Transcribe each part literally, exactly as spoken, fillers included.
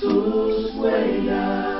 sus huellas.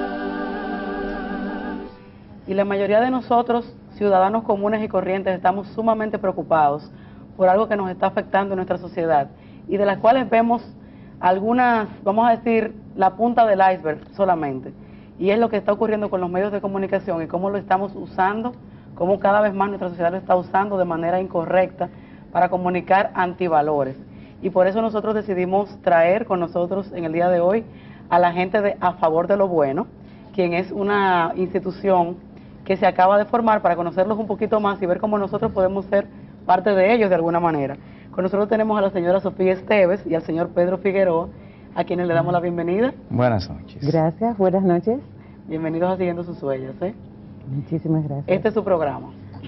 Y la mayoría de nosotros, ciudadanos comunes y corrientes, estamos sumamente preocupados por algo que nos está afectando en nuestra sociedad y de las cuales vemos algunas, vamos a decir, la punta del iceberg solamente. Y es lo que está ocurriendo con los medios de comunicación y cómo lo estamos usando, cómo cada vez más nuestra sociedad lo está usando de manera incorrecta para comunicar antivalores. Y por eso nosotros decidimos traer con nosotros en el día de hoy a la gente de A Favor de lo Bueno, quien es una institución que se acaba de formar para conocerlos un poquito más y ver cómo nosotros podemos ser parte de ellos de alguna manera. Con nosotros tenemos a la señora Sofía Esteves y al señor Pedro Figueroa, a quienes le damos la bienvenida. Buenas noches. Gracias, buenas noches. Bienvenidos a Siguiendo sus Huellas, ¿eh? Muchísimas gracias. Este es su programa.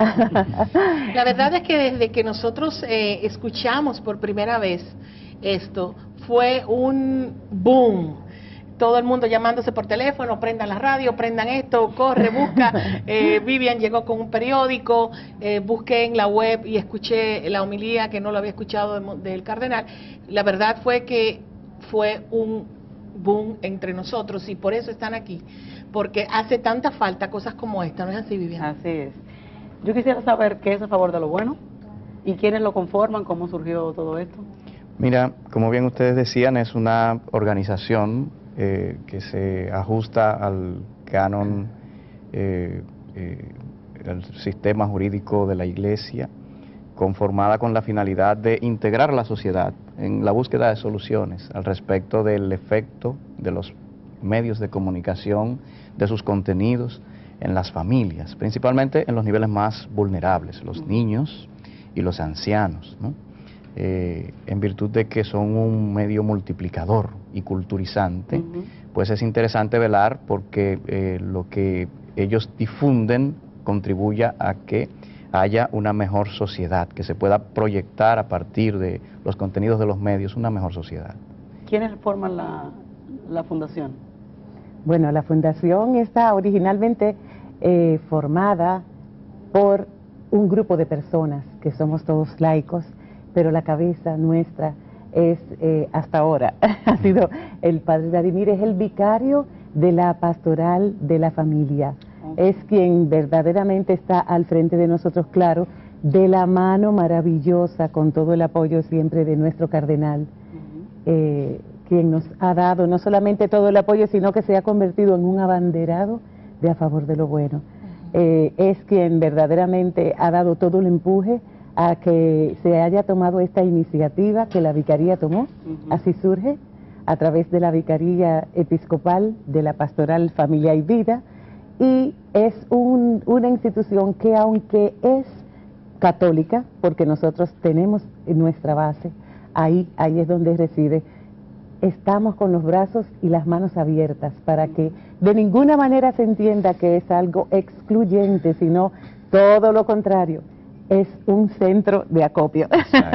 La verdad es que desde que nosotros eh, escuchamos por primera vez esto, fue un boom. Todo el mundo llamándose por teléfono, prendan la radio, prendan esto, corre, busca. Eh, Vivian llegó con un periódico, eh, busqué en la web y escuché la homilía que no lo había escuchado de, del cardenal. La verdad fue que fue un boom entre nosotros y por eso están aquí, porque hace tanta falta cosas como esta, ¿no es así, Vivian? Así es. Yo quisiera saber qué es A Favor de lo Bueno y quiénes lo conforman, cómo surgió todo esto. Mira, como bien ustedes decían, es una organización eh, que se ajusta al canon, eh, eh, el sistema jurídico de la Iglesia, conformada con la finalidad de integrar a la sociedad en la búsqueda de soluciones al respecto del efecto de los medios de comunicación, de sus contenidos en las familias, principalmente en los niveles más vulnerables, los niños y los ancianos, ¿no? Eh, en virtud de que son un medio multiplicador y culturizante, uh-huh. pues es interesante velar porque eh, lo que ellos difunden contribuya a que haya una mejor sociedad, que se pueda proyectar a partir de los contenidos de los medios una mejor sociedad. ¿Quiénes forman la, la fundación? Bueno, la fundación está originalmente eh, formada por un grupo de personas que somos todos laicos, pero la cabeza nuestra es, eh, hasta ahora, ha sido el padre Vladimir, es el vicario de la pastoral de la familia. Okay. Es quien verdaderamente está al frente de nosotros, claro, de la mano maravillosa, con todo el apoyo siempre de nuestro cardenal, uh-huh. eh, quien nos ha dado no solamente todo el apoyo, sino que se ha convertido en un abanderado de A Favor de lo Bueno. Uh-huh. eh, es quien verdaderamente ha dado todo el empuje a que se haya tomado esta iniciativa que la Vicaría tomó, uh-huh. así surge, a través de la Vicaría Episcopal de la Pastoral Familia y Vida, y es un, una institución que, aunque es católica, porque nosotros tenemos nuestra base, ahí, ahí es donde reside, estamos con los brazos y las manos abiertas para que de ninguna manera se entienda que es algo excluyente, sino todo lo contrario. Es un centro de acopio,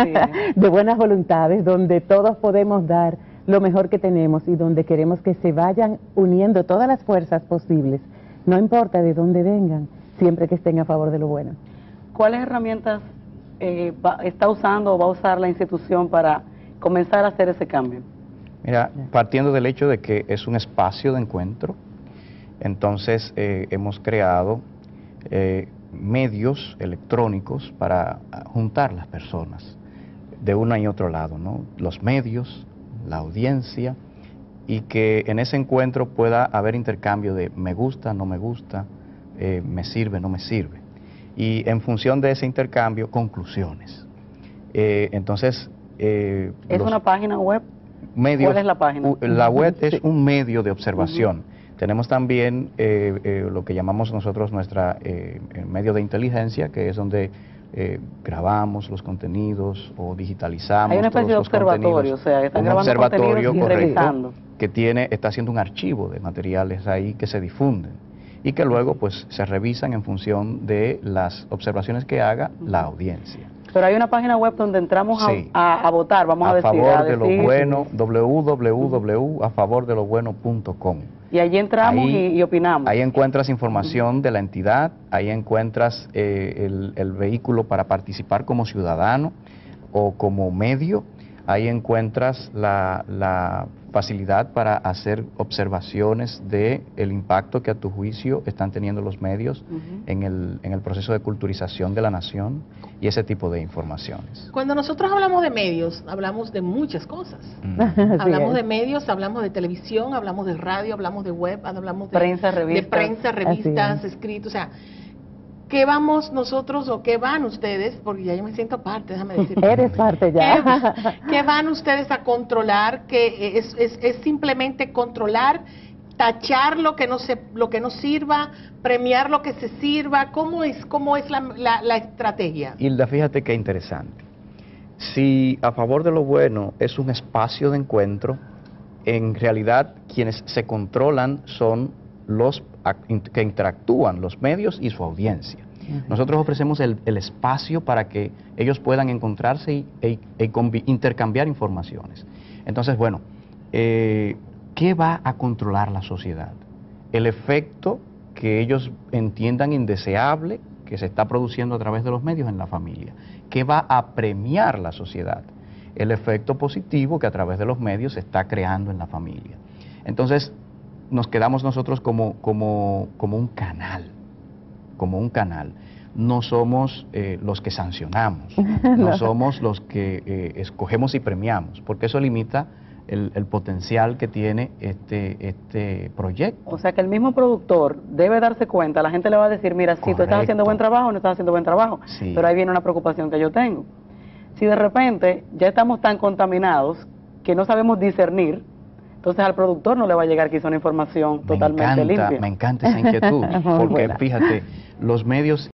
de buenas voluntades, donde todos podemos dar lo mejor que tenemos y donde queremos que se vayan uniendo todas las fuerzas posibles, no importa de dónde vengan, siempre que estén a favor de lo bueno. ¿Cuáles herramientas eh, va, está usando o va a usar la institución para comenzar a hacer ese cambio? Mira, partiendo del hecho de que es un espacio de encuentro, entonces eh, hemos creado eh, medios electrónicos para juntar las personas de uno y otro lado, ¿no? Los medios, la audiencia, y que en ese encuentro pueda haber intercambio de me gusta, no me gusta, eh, me sirve, no me sirve, y en función de ese intercambio, conclusiones. Eh, entonces, eh, ¿es una página web? Medios, ¿cuál es la página? La web sí. es un medio de observación. Uh-huh. Tenemos también eh, eh, lo que llamamos nosotros nuestra eh, medio de inteligencia, que es donde eh, grabamos los contenidos o digitalizamos. Hay una especie todos de observatorio, o sea, están grabando contenidos y revisando. Que tiene, está haciendo un archivo de materiales ahí que se difunden y que luego pues se revisan en función de las observaciones que haga uh-huh. la audiencia. Pero hay una página web donde entramos sí. a, a, a votar, vamos a, a decir. Favor a de decir, lo bueno, w w w punto a favor de lo bueno punto com. Y allí entramos ahí, y, y opinamos. Ahí encuentras información uh-huh. de la entidad, ahí encuentras eh, el, el vehículo para participar como ciudadano o como medio, Ahí encuentras la, la facilidad para hacer observaciones de el impacto que a tu juicio están teniendo los medios Ujú. en, el, en el proceso de culturización de la nación y ese tipo de informaciones. Cuando nosotros hablamos de medios, hablamos de muchas cosas. Mm. Así Hablamos es. de medios, hablamos de televisión, hablamos de radio, hablamos de web, hablamos de Prensa, revistas. de prensa, revistas, Así es. escritos, o sea, ¿qué vamos nosotros o qué van ustedes? Porque ya yo me siento parte, déjame decir. Eres parte ya. ¿Qué, qué van ustedes a controlar? Que es, es, es simplemente controlar, tachar lo que no se, lo que no sirva, premiar lo que se sirva. ¿Cómo es, cómo es la, la, la estrategia? Hilda, fíjate qué interesante. Si a favor de lo bueno es un espacio de encuentro, en realidad quienes se controlan son los ac- que interactúan, los medios y su audiencia. Nosotros ofrecemos el, el espacio para que ellos puedan encontrarse y, e- e convi- intercambiar informaciones. Entonces, bueno, eh, ¿qué va a controlar la sociedad? El efecto que ellos entiendan indeseable que se está produciendo a través de los medios en la familia. ¿Qué va a premiar la sociedad? El efecto positivo que a través de los medios se está creando en la familia. Entonces, nos quedamos nosotros como, como, como un canal, como un canal. No somos eh, los que sancionamos, no, No. somos los que eh, escogemos y premiamos, porque eso limita el, el potencial que tiene este, este proyecto. O sea que el mismo productor debe darse cuenta, la gente le va a decir, mira, si tú estás Correcto. haciendo buen trabajo o no estás haciendo buen trabajo, Sí. pero ahí viene una preocupación que yo tengo. Si de repente ya estamos tan contaminados que no sabemos discernir, entonces al productor no le va a llegar quizá una información Me totalmente encanta, limpia. me encanta esa inquietud, Muy porque buena. fíjate, los medios